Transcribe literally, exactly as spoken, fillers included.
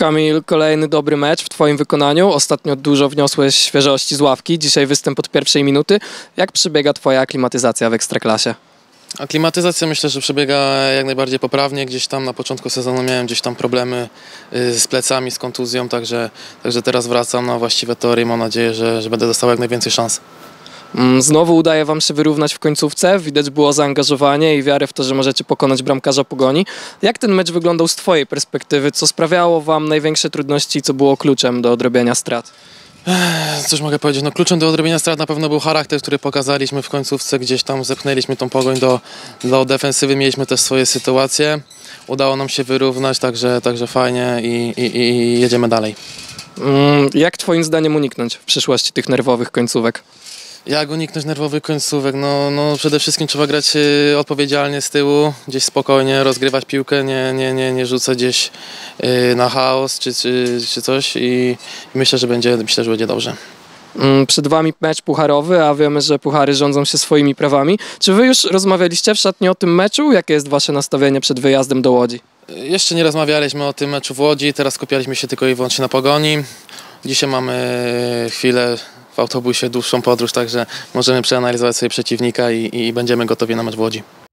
Kamil, kolejny dobry mecz w twoim wykonaniu. Ostatnio dużo wniosłeś świeżości z ławki, dzisiaj występ od pierwszej minuty. Jak przebiega twoja aklimatyzacja w Ekstraklasie? Aklimatyzacja myślę, że przebiega jak najbardziej poprawnie. Gdzieś tam na początku sezonu miałem gdzieś tam problemy z plecami, z kontuzją, także, także teraz wracam na właściwe tory i mam nadzieję, że, że będę dostał jak najwięcej szans. Znowu udaje wam się wyrównać w końcówce. Widać było zaangażowanie i wiarę w to, że możecie pokonać bramkarza Pogoni. Jak ten mecz wyglądał z twojej perspektywy? Co sprawiało wam największe trudności i co było kluczem do odrobienia strat? Cóż mogę powiedzieć, no kluczem do odrobienia strat na pewno był charakter, który pokazaliśmy w końcówce, gdzieś tam zepchnęliśmy tą Pogoń do, do defensywy, mieliśmy też swoje sytuacje, udało nam się wyrównać, także, także fajnie i, i, i jedziemy dalej. Jak twoim zdaniem uniknąć w przyszłości tych nerwowych końcówek? Jak uniknąć nerwowych końcówek? No, no przede wszystkim trzeba grać y, odpowiedzialnie z tyłu, gdzieś spokojnie rozgrywać piłkę, nie, nie, nie, nie rzucać gdzieś y, na chaos czy, czy, czy coś i myślę, że będzie, myślę, że będzie dobrze. Przed wami mecz pucharowy, a wiemy, że puchary rządzą się swoimi prawami. Czy wy już rozmawialiście w szatni o tym meczu? Jakie jest wasze nastawienie przed wyjazdem do Łodzi? Jeszcze nie rozmawialiśmy o tym meczu w Łodzi, teraz skupialiśmy się tylko i wyłącznie na Pogoni. Dzisiaj mamy chwilę w autobusie, dłuższą podróż, także możemy przeanalizować sobie przeciwnika i, i będziemy gotowi na mecz w Łodzi.